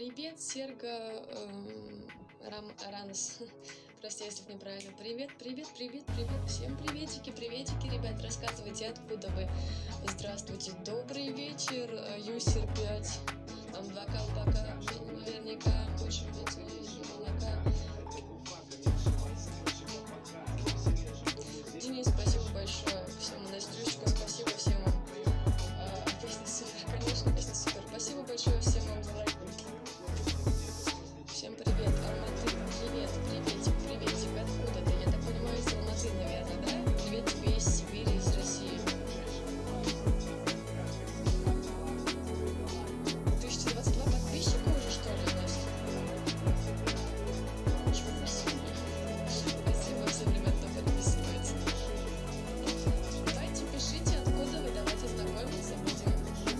Привет, Серга Ранс. Прости, если неправильно. Привет, привет, привет, привет. Всем приветики, приветики, ребят. Рассказывайте, откуда вы. Здравствуйте. Добрый вечер, Юсер 5. Там 2 колпака, наверняка. Больше наверняка. Денис, спасибо большое. Всем Настюшка, спасибо всем вам. Песня супер, конечно, песня супер. Спасибо большое всем вам за лайки. Всем привет, Алматы, привет, приветик, приветик, откуда ты? Я так понимаю, из Алматы, наверное, да? Привет тебе из Сибири, из России. 1022 подписчика уже, что ли, у нас? Ничего красивого. Спасибо всем, ребят, кто подписывается. Давайте пишите, откуда вы, давайте знакомиться будем.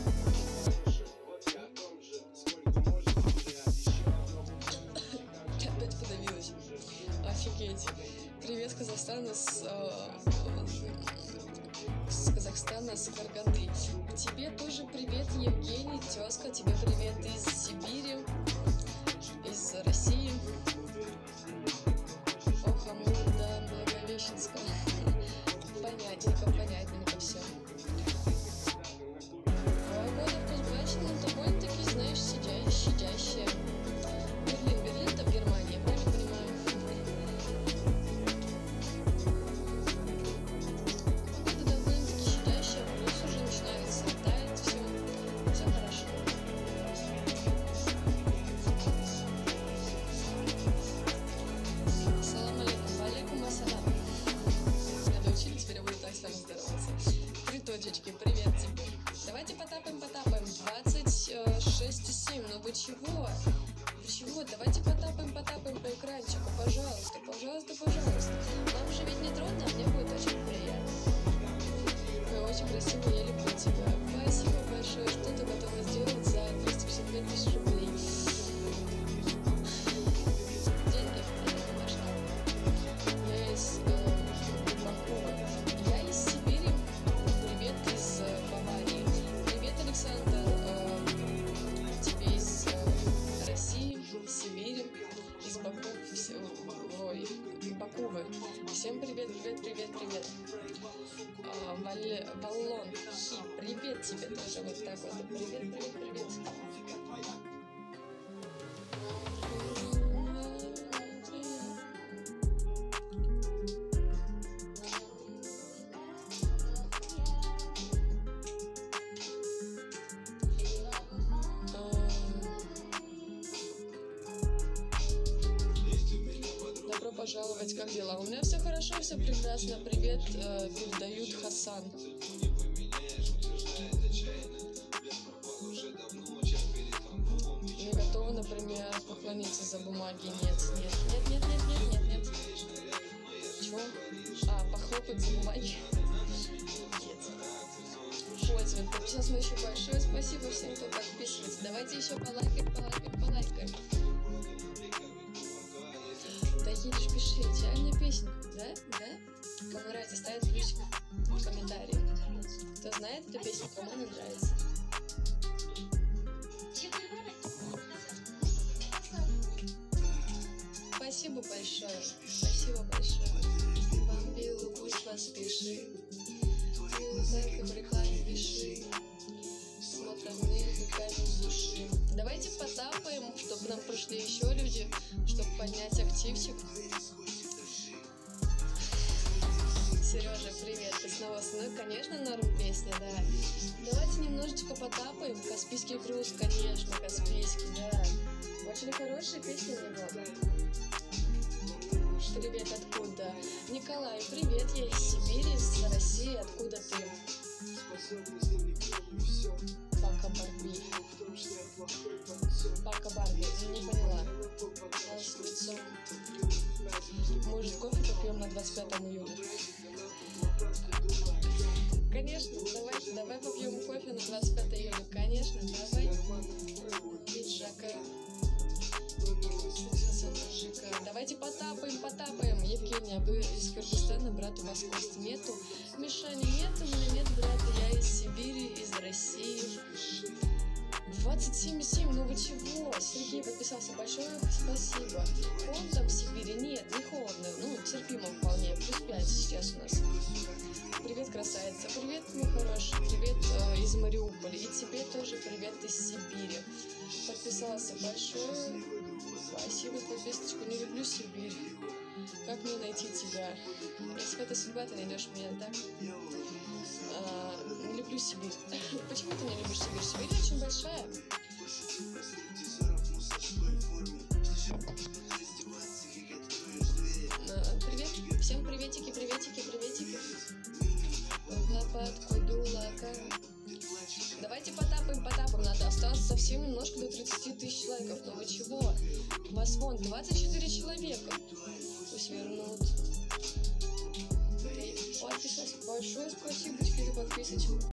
Опять подавилась. Офигеть. Привет, Казахстана, с Казахстана, с Караганды. Тебе тоже привет, Евгений, тезка. Тебе привет из Сибири, из России. Ох, Амурда, Благовещенска. Понятненько, понятненько все. Погода в Кузбассе, довольно-таки, знаешь, щадящая. Берлин это в Германии, я правильно понимаю? Погода довольно-таки щадящая, плюс уже начинается, тает все хорошо. Салам алейкум, алейкум ассалам. Я доучили, теперь я буду так с вами здороваться. 3 точечки, привет тебе. Давайте потапаем. 26,7, ну вы чего? Вы чего? Давайте потапаем по экранчику, пожалуйста, пожалуйста, пожалуйста. Вам же ведь не трудно, а мне будет очень приятно. Вы очень красивый, я люблю тебя. Спасибо большое, что ты готова сделать за 255 тысяч рублей. Деньги, это важно. Я из Бакова. Я из Сибири. Привет из Баварии. Привет, Александр. Тебе из России, Сибири, из Баковы. Всем привет, привет, привет, привет. Валлон, Хи, привет тебе тоже, вот так вот. Привет, привет, привет. Добро пожаловать, как дела? У меня все хорошо, все прекрасно. Привет, передают Хасан. Не готова, например, поклониться за бумаги? Нет. Чего? Похлопать за бумаги? Нет. Пользователь, сейчас мы еще большое спасибо всем, кто подписывается. Давайте еще полайкаем. Да едешь, пиши, идеальная песенка, да? Кому нравится, ставит плюсик в комментарии. Кто знает эту песню, кому она нравится. Спасибо большое. Бомбилу, пусть поспеши. Ты брехать, пиши. Смотрят мне руками в души. Давайте потапаем, чтобы нам пришли еще люди, чтобы поднять активчик. Сережа, привет, ты снова со мной? Конечно, норм песня, да. Давайте немножечко потапаем. Каспийский груз, конечно, Каспийский, да. Очень хорошая песня у него. Привет, откуда? Николай, привет, я из Сибири, из России, откуда ты? Пака Барби, не поняла. Может, кофе попьем на 25 июля? Конечно, давай попьем кофе на 25 июля. Конечно, давай. Пиджака. Давайте потапаем. Евгения, вы из Кыргызстана, брат, у вас кости нету. Мишаня, нет, у меня нет брата, я из Сибири, из России. 27,7, ну вы чего? Сергей подписался, большое спасибо. Холодно там в Сибири? Нет, не холодно, ну терпимо вполне, +5 сейчас у нас. Привет, красавица, привет, мой хороший, привет из Мариуполя, и тебе тоже привет из Сибири. Подписался, большое спасибо за подписочку, не люблю Сибирь. Как мне найти тебя? Если это судьба, ты найдешь меня, так? Не люблю Сибирь. Почему ты не любишь Сибирь? Сибирь очень большая. Привет. Всем приветики, приветики, приветики. Давайте потапаем. Надо осталось совсем немножко до 30 тысяч лайков. Но вы чего? У вас вон 24 человека. Пусть вернут. Подписался. Большое спасибо за подписочку.